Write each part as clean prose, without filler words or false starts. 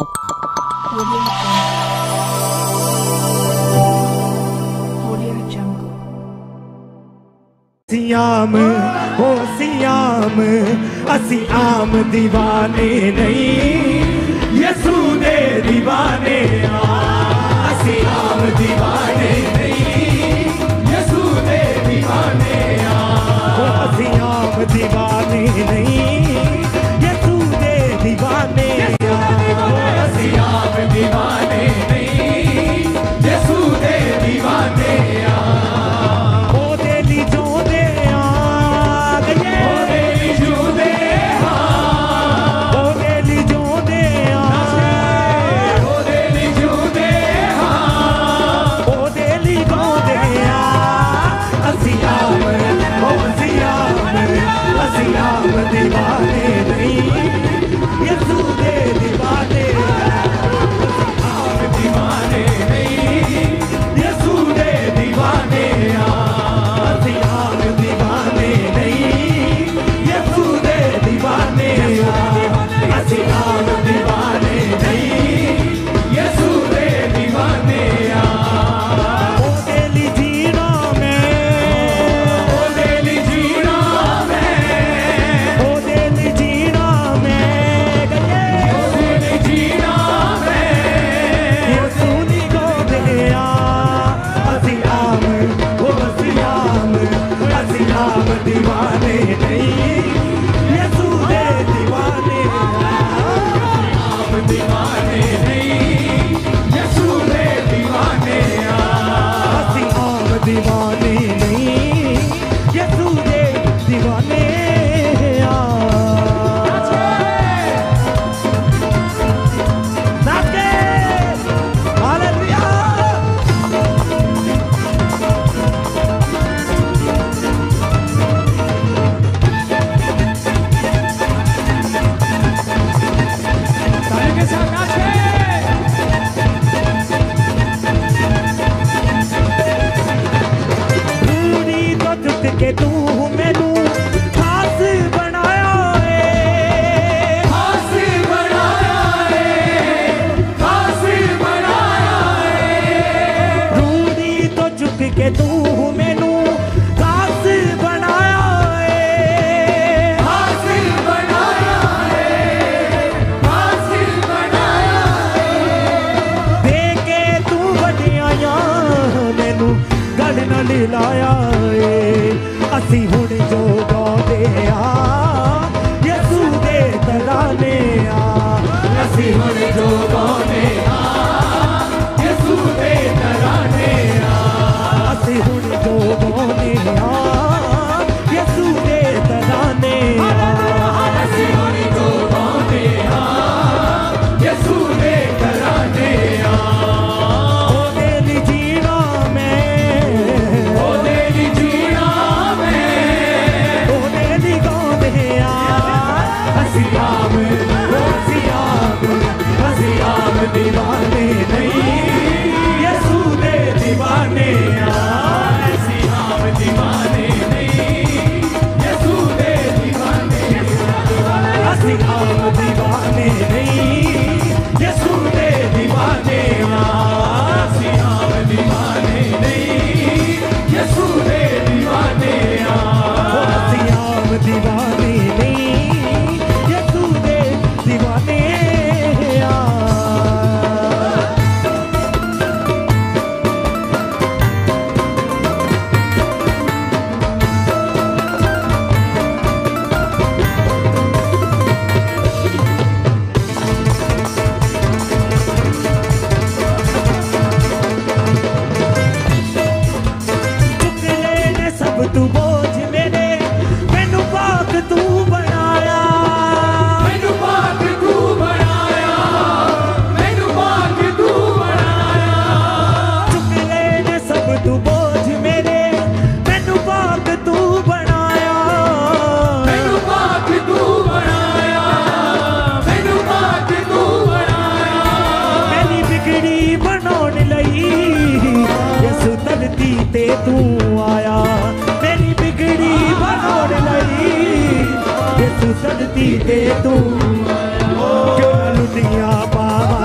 SIAM हो SIAM असी आम दीवाने नहीं यसू दे दीवाने असी आम दीवाने नहीं यसू दे दीवाने असी आम दीवाने नहीं यसू दे दीवाने असी आम दीवाने नहीं यसू दे दीवाने दीवाने नहीं यसू दे दीवाने आम दीवाने नहीं यसू दे दीवाने असी आम दीवाने नहीं यसू दे दीवाने असी आम दीवाने नहीं यसू दे दीवाने ओ दिली जीना में ओ दिली जीना दीवाने नहीं यसू दे दीवाने आम दीवाने नहीं यसू दे दीवाने असी आम दीवाने नहीं यसू दे दीवाने के तू मैनू खास बनाया है खास बनाया है खास बनाया है रूड़ी तो चुक के तू मैनू खास बनाया है खास बनाया है खास बनाया है दे के तू बढ़िया मैनू गल न लाया असी हुण जो गाते यसू दे तराने असी हुण जो गाते यसू दे तराने असी हुण जो गाते यसू दे तराने असी हुण जो गाते यसू दे तराने दीवाने नहीं यसू दे दीवाने ऐसी आम दीवाने नहीं यसू दे दीवाने ऐसी आम दीवाने नहीं यसू दे दीवाने ऐसी आम दीवाने नहीं यसू दे दीवाने ऐसी आम दीवाने नहीं यसू दे दीवाने तू बोझ मेरे मैनू पाक तू बनाया मैनू पाक तू बनाया मैनू पाक तू बनाया चुक लेने सब तू बोझ मेरे मैनू पाक तू बनाया मैनू पाक तू बनाया मैनू पाक तू बनाया मेरी बिगड़ी बनाने लई यसू धरती ते तू आया बिगड़ी बनोड़ लई यसू धरती ते तू क्यों लुटिया पावा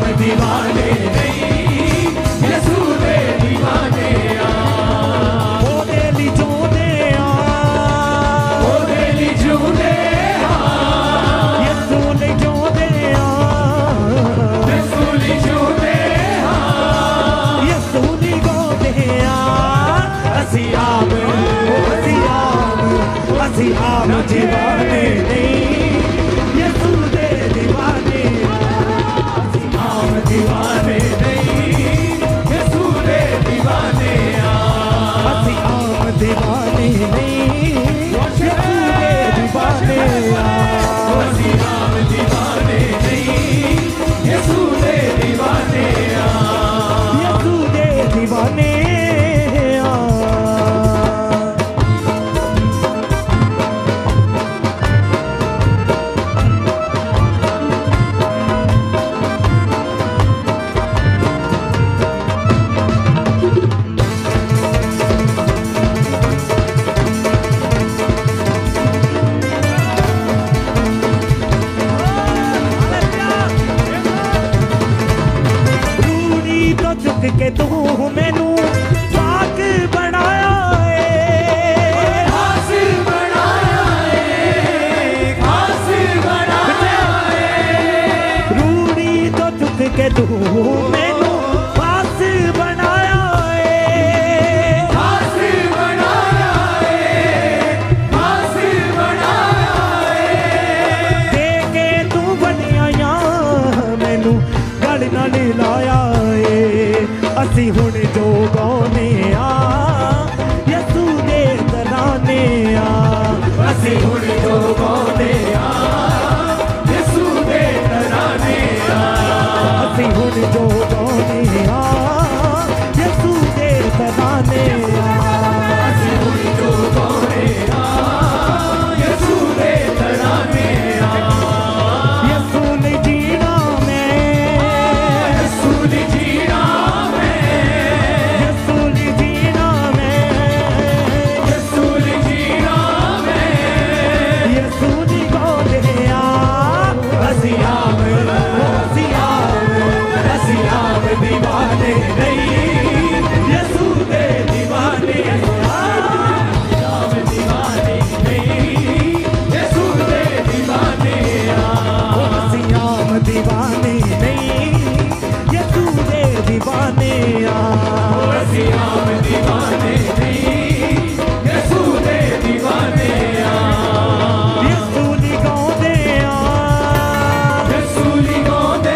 आम दीवाने नहीं यसू दे दीवाने ओ दिल जोंदे ओ दिल जोंदे यसू ले जोंदे यसू ले जोंदे यसू दी गोदे असी आम दीवाने नहीं यसू दे दीवाने आम दीवाने नहीं यसू दे दीवाने असी आम दीवाने नहीं यसू दे दीवाने असी आम दीवाने नहीं यसू दे दीवाने यसू दे दीवाने के तू मैनू पाक बनाया है खास बनाया है खास बनाया है रूड़ी तो चुक के तू मैनू खास बनाया है खास बनाया है खास बनाया है दे के तू बनिया मैनू गल नाल लाया असी हुण जो गाने यसू दे तराने असी हुण जो गाने यसू दे तराने असी हुण जो गाने यसू दे तराने असी हुण जो गाने यसू दे तराने यसू ने जीना मैं यसू ने जीना दीवाने नहीं यसू दे दीवाने आम दीवाने नहीं यसू दे दीवाने आम दीवाने नहीं यसू दे दीवाने आम दीवाने नहीं यसू दे दीवाने यसू लिगांदे यसू लिगांदे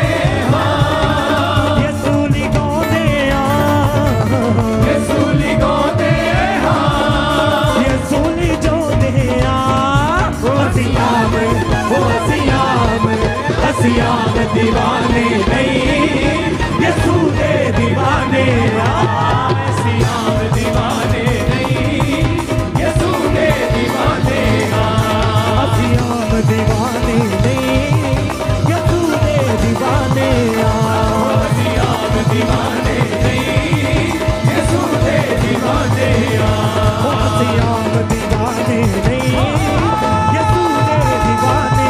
आम दीवाने नहीं यसू दे दीवाने आम दीवाने नहीं यसू दे दीवाने आम दीवाने नहीं यसू दे दीवाने आम दीवाने नहीं यसू दे दीवाने आम दीवाने नहीं यसू दे दीवाने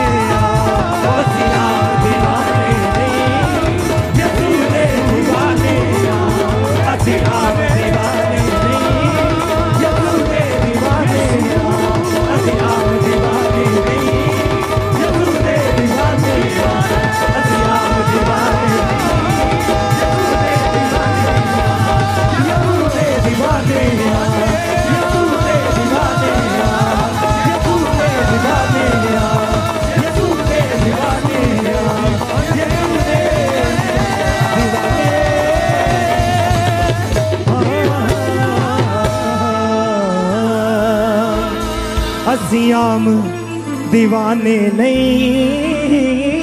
आम दीवाने नहीं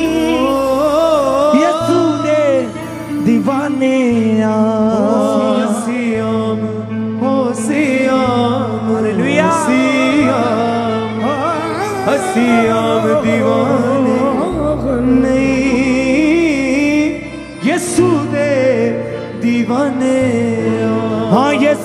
यसू दे दीवाने आम दीवाने नहीं यसू दे दीवाने हाँ